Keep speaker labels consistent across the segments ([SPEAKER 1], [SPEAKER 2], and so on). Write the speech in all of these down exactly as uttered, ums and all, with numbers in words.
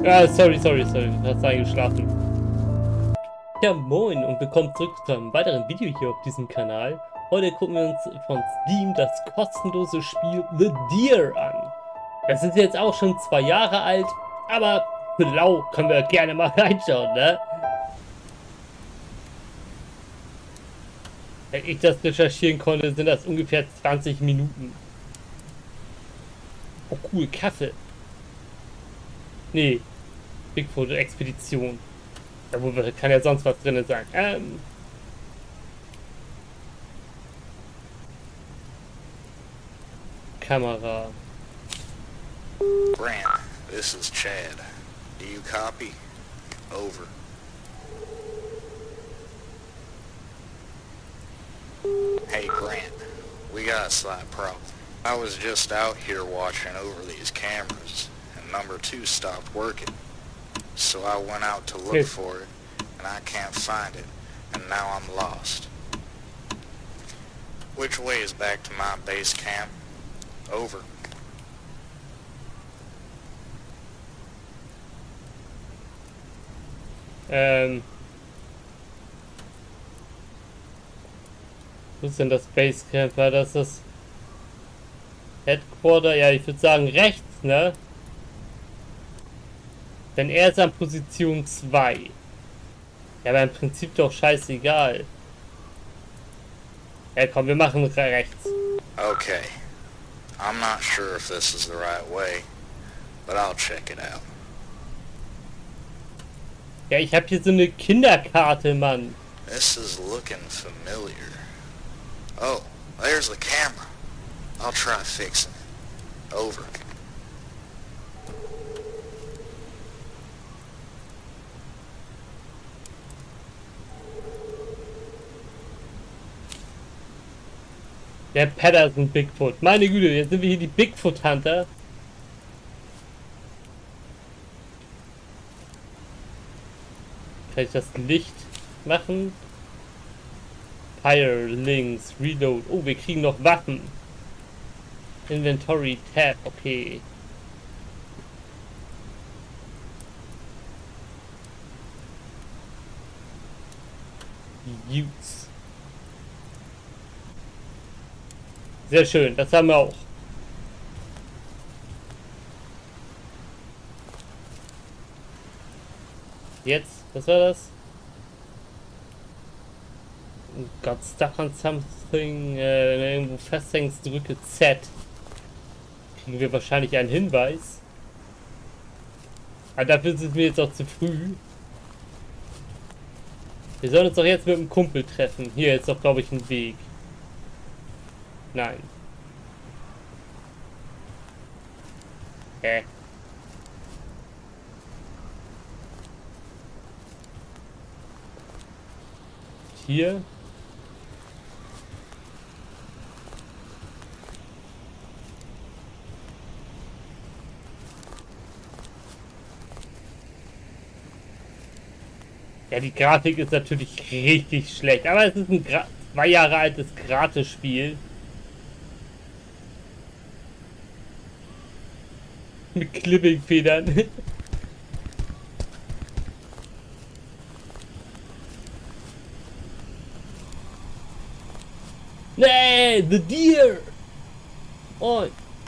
[SPEAKER 1] Ah, sorry, sorry, sorry. Du hast eingeschlafen. Ja, moin und willkommen zurück zu einem weiteren Video hier auf diesem Kanal. Heute gucken wir uns von Steam das kostenlose Spiel The Deer an. Das ist jetzt auch schon zwei Jahre alt, aber blau können wir gerne mal reinschauen, ne? Wenn ich das recherchieren konnte, sind das ungefähr zwanzig Minuten. Oh cool, Kaffee. Nee, Bigfoot-Expedition. Da wo wir, kann ja sonst was drin sein. Ähm. Kamera.
[SPEAKER 2] Grant, this is Chad. Do you copy? Over. Hey Grant, we got a slight problem. I was just out here watching over these cameras, and number two stopped working. So I went out to look
[SPEAKER 1] Yes.
[SPEAKER 2] for it, and I can't find it, and now I'm lost. Which way is back to my base camp? Over.
[SPEAKER 1] Ähm. Wo ist denn das Basecamp? War das das Headquarter? Ja, ich würde sagen rechts, ne? Denn er ist an Position zwei. Ja, aber im Prinzip doch scheißegal. Ja, komm, wir machen rechts.
[SPEAKER 2] Okay. I'm not sure if this is the right way, but I'll check it out.
[SPEAKER 1] Ja, ich habe hier so eine Kinderkarte, Mann.
[SPEAKER 2] This is looking familiar. Oh, there's the camera. I'll try fixing it. Over.
[SPEAKER 1] Der Patterson Bigfoot. Meine Güte, jetzt sind wir hier die Bigfoot Hunter. Kann ich das Licht machen? Fire, links, Reload. Oh, wir kriegen noch Waffen. Inventory, Tab, okay. Use. Sehr schön, das haben wir auch. Jetzt, was war das? Got stuck on something. Äh, wenn du irgendwo festhängst, drücke Z. Kriegen wir wahrscheinlich einen Hinweis. Aber dafür sind wir jetzt auch zu früh. Wir sollen uns doch jetzt mit dem Kumpel treffen. Hier ist doch, glaube ich, ein Weg. Nein. Hä? Hier. Ja, die Grafik ist natürlich richtig schlecht, aber es ist ein Gra zwei Jahre altes Gratis-Spiel. Mit Clipping-Federn. Nee, the deer! Oh.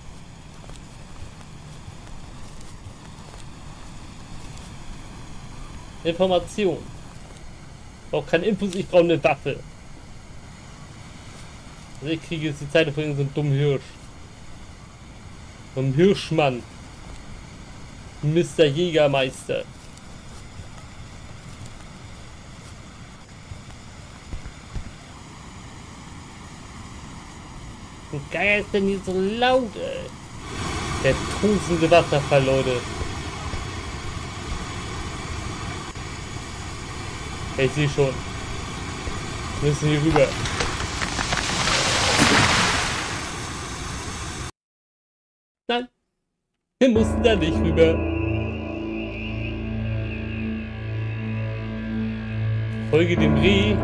[SPEAKER 1] Information. Ich brauche keine Infos, ich brauche eine Waffe. Also ich kriege jetzt die Zeit von so einem dummen Hirsch. So einem Hirschmann. Mister Jägermeister. Wie geil ist denn hier so laut, ey? Der tosende Wasserfall, Leute. Ich sehe schon. Wir müssen hier rüber. Nein. Wir mussten da nicht rüber. Folge dem Reh.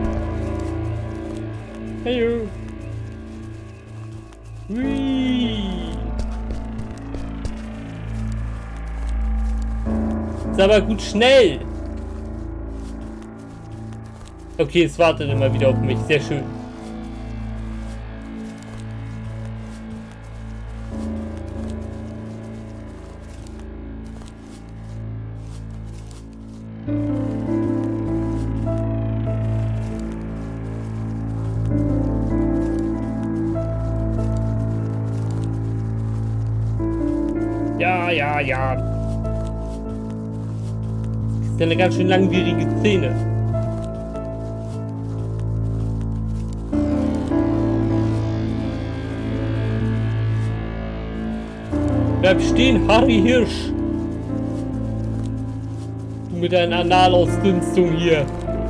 [SPEAKER 1] Hey. Whee. Ist aber gut schnell. Okay, es wartet immer wieder auf mich. Sehr schön. Ja, ja, ja. Das ist ja eine ganz schön langwierige Szene. Bleib stehen, Harry Hirsch. Du mit deiner Analausdünstung hier.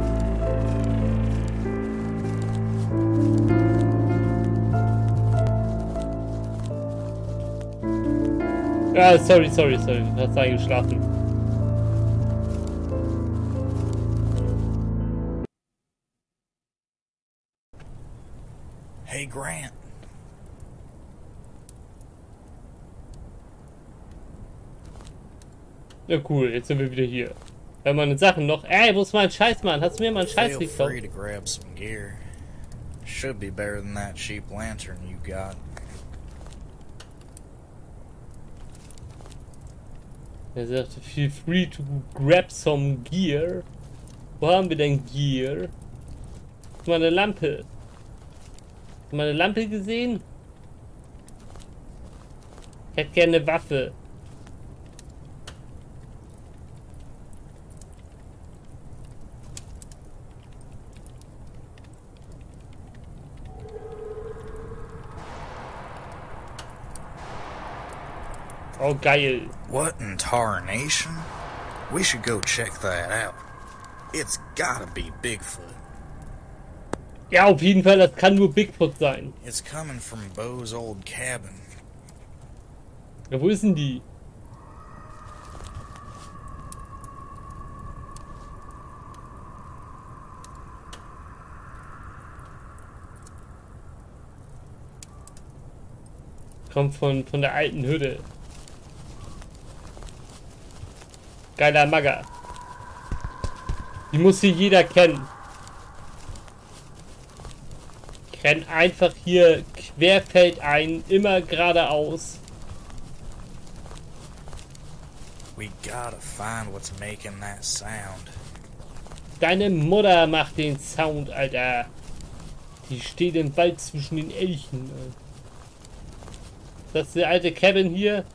[SPEAKER 1] Ah, sorry, sorry, sorry. Du hast eingeschlafen.
[SPEAKER 2] Hey, Grant.
[SPEAKER 1] Ja, cool. Jetzt sind wir wieder hier. Wir haben meine Sachen noch. Ey, wo ist mein Scheiß, Mann? Hast du mir mal einen Scheiß
[SPEAKER 2] Feel
[SPEAKER 1] gekauft?
[SPEAKER 2] free to grab some gear. Should be better than that cheap lantern you got.
[SPEAKER 1] Er sagte, feel free to grab some gear. Wo haben wir denn Gear? Hast du meine Lampe? Hast du meine Lampe gesehen? Ich hätte gerne eine Waffe. Oh, geil.
[SPEAKER 2] What in tarnation? We should go check that out. It's gotta be Bigfoot.
[SPEAKER 1] Ja, auf jeden Fall, das kann nur Bigfoot sein.
[SPEAKER 2] It's coming from Bo's old cabin.
[SPEAKER 1] Ja, wo ist denn die? Kommt von, von der alten Hütte. Geiler Magger. Die muss hier jeder kennen. Ich renn einfach hier querfeldein, immer geradeaus.
[SPEAKER 2] We gotta find what's making that sound.
[SPEAKER 1] Deine Mutter macht den Sound, Alter. Die steht im Wald zwischen den Elchen. Das ist der alte Cabin hier.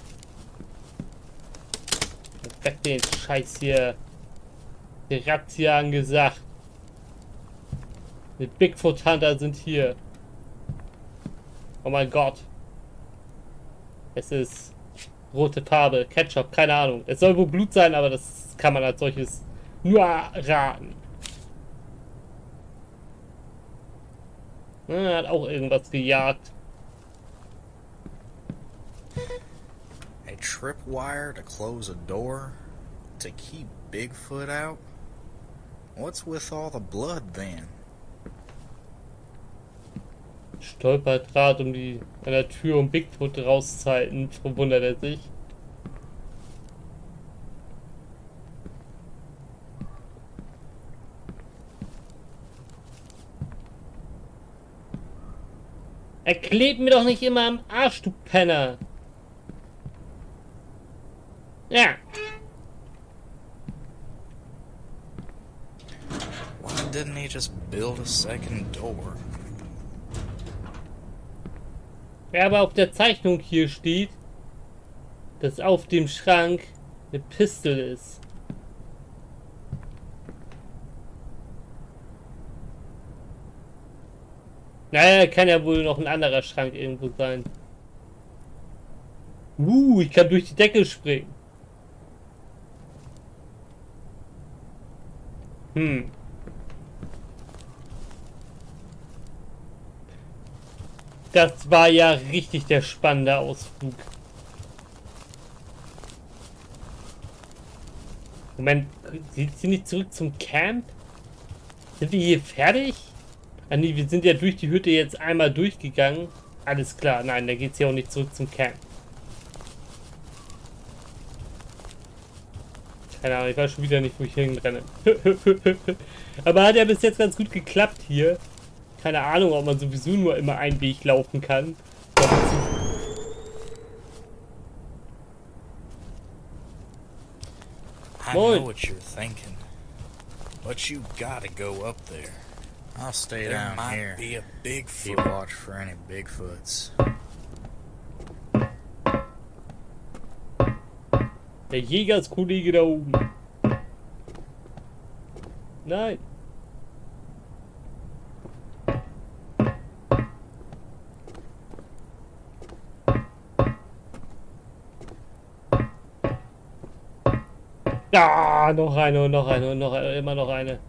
[SPEAKER 1] Weg den Scheiß hier. Die Razzia angesagt. Die Bigfoot Hunter sind hier. Oh mein Gott. Es ist rote Farbe, Ketchup, keine Ahnung. Es soll wohl Blut sein, aber das kann man als solches nur raten. Er hat auch irgendwas gejagt.
[SPEAKER 2] A tripwire to close a door? To keep Bigfoot out? What's with all the blood then?
[SPEAKER 1] Stolperdraht um die an der Tür, um Bigfoot rauszuhalten, verwundert er sich. Er klebt mir doch nicht immer am Arsch, du Penner. Ja.
[SPEAKER 2] Why didn't he just build a second door?
[SPEAKER 1] Ja, aber auf der Zeichnung hier steht, dass auf dem Schrank eine Pistole ist. Naja, kann ja wohl noch ein anderer Schrank irgendwo sein. Uh, ich kann durch die Decke springen. Hm. Das war ja richtig der spannende Ausflug. Moment, sind Sie nicht zurück zum Camp? Sind wir hier fertig? Ah nee, wir sind ja durch die Hütte jetzt einmal durchgegangen. Alles klar, nein, da geht es ja auch nicht zurück zum Camp. Keine Ahnung, ich weiß schon wieder nicht, wo ich hinrenne. Aber hat ja bis jetzt ganz gut geklappt hier. Keine Ahnung, ob man sowieso nur immer einen Weg laufen kann.
[SPEAKER 2] I know what you're thinking, but you gotta go up there. I'll stay down here. Be a Bigfoot. Keep watch for any Bigfoots.
[SPEAKER 1] Der Jägerskollege da oben. Nein. Ah, noch eine und noch eine und noch eine, immer noch eine.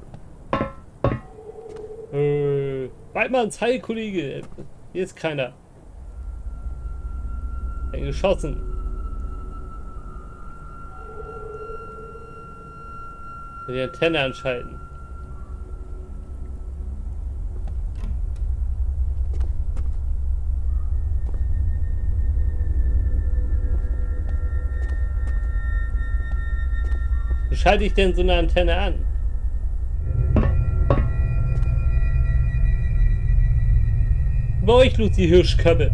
[SPEAKER 1] Äh, bald mal ins Heil, Kollege. Hier ist keiner. Er geschossen. Die Antenne anschalten. Wie schalte ich denn so eine Antenne an? Bei euch, Lucy Hirschköppe.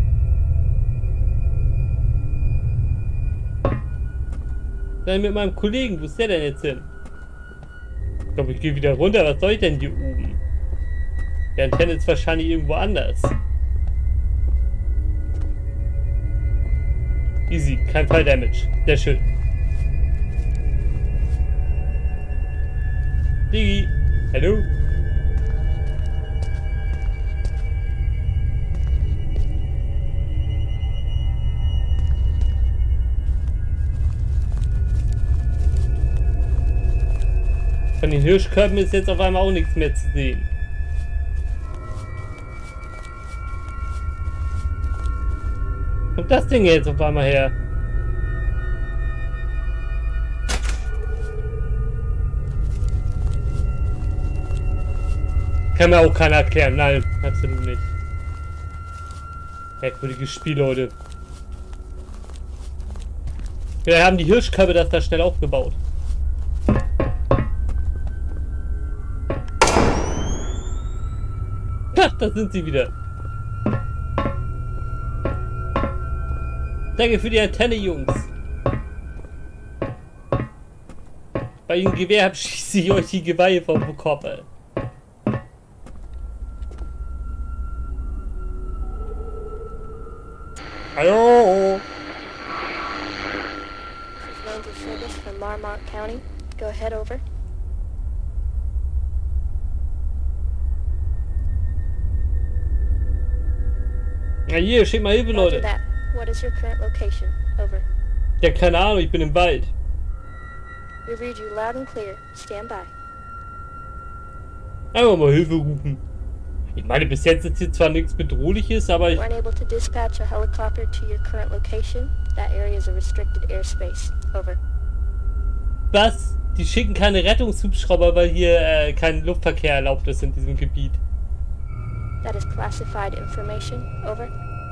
[SPEAKER 1] Dann mit meinem Kollegen, wo ist der denn jetzt hin? Ich glaube, ich gehe wieder runter. Was soll ich denn hier oben? Die Antenne ist wahrscheinlich irgendwo anders. Easy, kein Fall Damage. Sehr schön. Digi, hallo? Von den Hirschkörben ist jetzt auf einmal auch nichts mehr zu sehen. Kommt das Ding jetzt auf einmal her? Kann mir auch keiner erklären. Nein, absolut nicht. Merkwürdiges Spiel, Leute. Wir haben die Hirschkörbe das da schnell aufgebaut. Ach, da sind sie wieder. Danke für die Antenne, Jungs. Bei dem Gewehr hab, schieße ich euch die Geweihe vom Kopf, ey. Hallo.
[SPEAKER 3] From Marmont County. Go ahead, over.
[SPEAKER 1] Na hier, schick mal Hilfe, Leute.
[SPEAKER 3] What is your current location? Over.
[SPEAKER 1] Ja, keine Ahnung, ich bin im Wald.
[SPEAKER 3] We read you loud and clear. Stand by.
[SPEAKER 1] Einfach mal Hilfe rufen. Ich meine, bis jetzt ist hier zwar nichts Bedrohliches, aber ich...
[SPEAKER 3] We're unable to dispatch a helicopter to your current location. That area is a restricted airspace. Over.
[SPEAKER 1] Was? Die schicken keine Rettungshubschrauber, weil hier äh, kein Luftverkehr erlaubt ist in diesem Gebiet.
[SPEAKER 3] That is classified information. Over.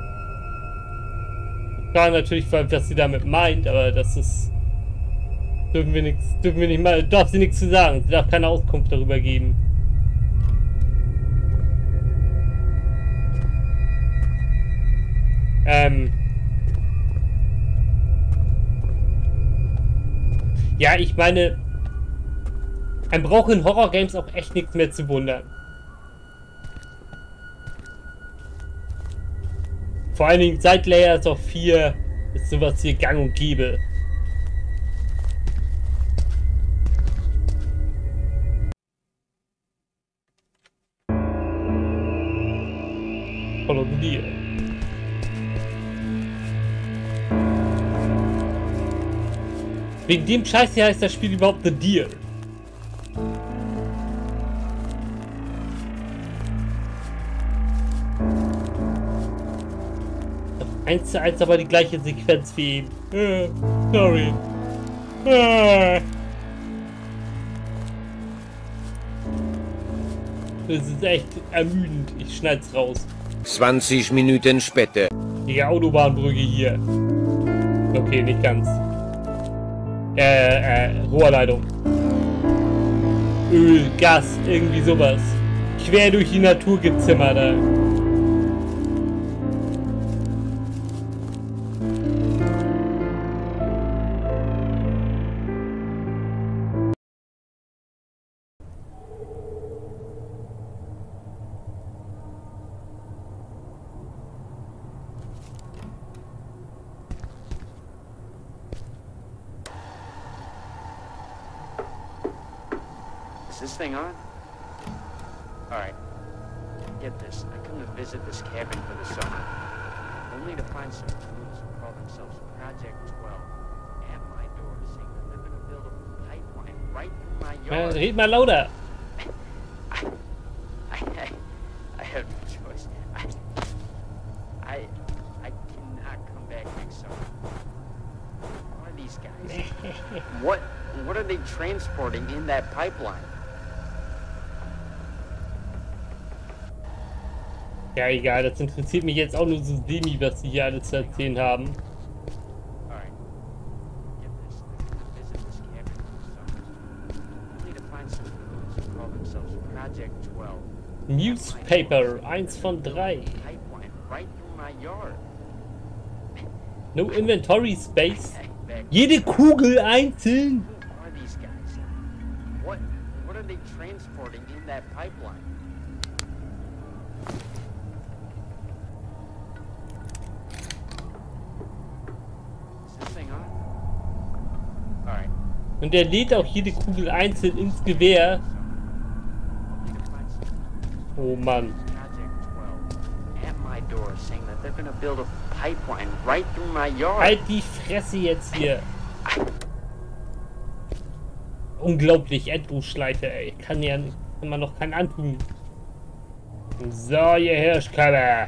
[SPEAKER 1] Ja, natürlich, was sie damit meint, aber das ist... Dürfen wir nichts, dürfen wir nicht mal... Darf sie nichts zu sagen. Sie darf keine Auskunft darüber geben. Ähm... Ja, ich meine... Man braucht in Horror-Games auch echt nichts mehr zu wundern. Vor allen Dingen seit Layers of vier ist sowas hier gang und gäbe. Follow the deer. Wegen dem Scheiß hier heißt das Spiel überhaupt The Deer. Eins zu eins aber die gleiche Sequenz wie eben. Äh, sorry. Äh. Das ist echt ermüdend. Ich schneid's raus.
[SPEAKER 4] zwanzig Minuten später.
[SPEAKER 1] Die Autobahnbrücke hier. Okay, nicht ganz. Äh, äh, Rohrleitung. Öl, Gas, irgendwie sowas. Quer durch die Natur gezimmert, da.
[SPEAKER 5] Is this thing on? Alright. Get this. I come to visit this cabin for the summer. Only to find some fools who call themselves Project twelve at my door saying that they're gonna build a pipeline right through my yard.
[SPEAKER 1] Red mal lauter.
[SPEAKER 5] I, I, I have no choice. I, I, I cannot come back next summer. Who are these guys? What, what are they transporting in that pipeline?
[SPEAKER 1] Ja, egal, das interessiert mich jetzt auch nur so semi, was sie hier alles zu erzählen haben. Newspaper, eins von drei. No inventory space. Jede Kugel einzeln.
[SPEAKER 5] What, what are they transporting in that pipeline?
[SPEAKER 1] Und er lädt auch jede Kugel einzeln ins Gewehr. Oh Mann. Halt die Fresse jetzt hier. Unglaublich, Endlosschleife, ey. Kann ja kann man noch keinen antun. So, ihr Hirschköpfe.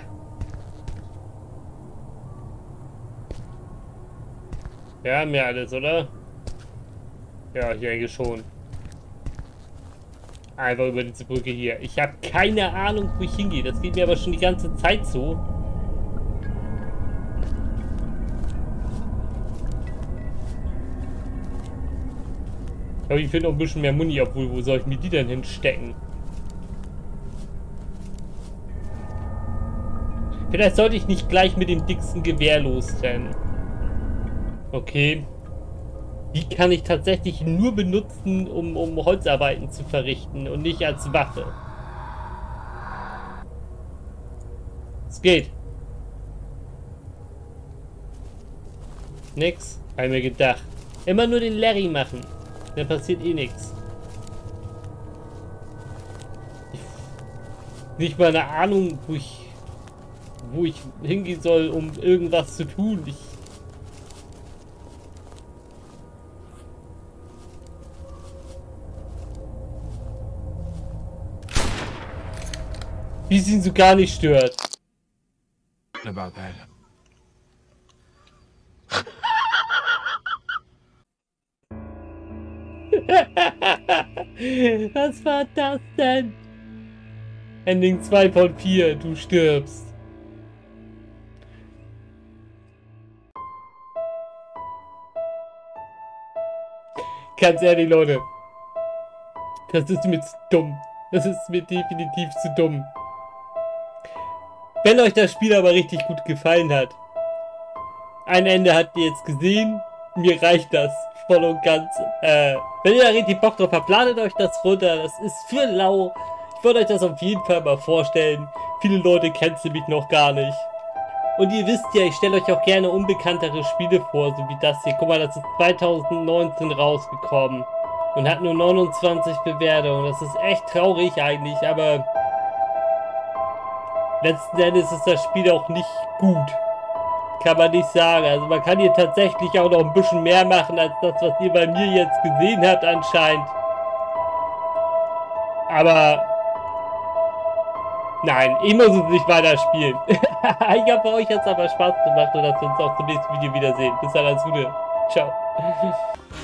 [SPEAKER 1] Wir haben ja alles, oder? Ja, ich denke schon. Einfach über diese Brücke hier. Ich habe keine Ahnung, wo ich hingehe. Das geht mir aber schon die ganze Zeit so. Aber ich finde noch ein bisschen mehr Muni, obwohl, wo soll ich mir die denn hinstecken? Vielleicht sollte ich nicht gleich mit dem dicksten Gewehr losrennen. Okay. Die kann ich tatsächlich nur benutzen, um, um Holzarbeiten zu verrichten und nicht als Waffe. Es geht. Nix. Hab ich mir gedacht. Immer nur den Larry machen. Dann passiert eh nichts. Nicht mal eine Ahnung, wo ich, wo ich hingehen soll, um irgendwas zu tun. Ich Wie es ihn so gar nicht stört.
[SPEAKER 6] About that.
[SPEAKER 1] Was war das denn? Ending zwei von vier, du stirbst. Ganz ehrlich, Leute. Das ist mir zu dumm. Das ist mir definitiv zu dumm. Wenn euch das Spiel aber richtig gut gefallen hat, ein Ende habt ihr jetzt gesehen, mir reicht das voll und ganz. Äh, wenn ihr da richtig Bock drauf habt, ladet euch das runter, das ist für lau. Ich wollte euch das auf jeden Fall mal vorstellen. Viele Leute kennen es nämlich noch gar nicht. Und ihr wisst ja, ich stelle euch auch gerne unbekanntere Spiele vor, so wie das hier. Guck mal, das ist zweitausendneunzehn rausgekommen und hat nur neunundzwanzig Bewertungen. Das ist echt traurig eigentlich, aber letzten Endes ist das Spiel auch nicht gut. Kann man nicht sagen. Also man kann hier tatsächlich auch noch ein bisschen mehr machen, als das, was ihr bei mir jetzt gesehen habt anscheinend. Aber nein, ich muss es nicht weiterspielen. Ich hoffe, euch hat es aber Spaß gemacht und dass wir uns auch zum nächsten Video wiedersehen. Bis dann, alles Gute. Ciao.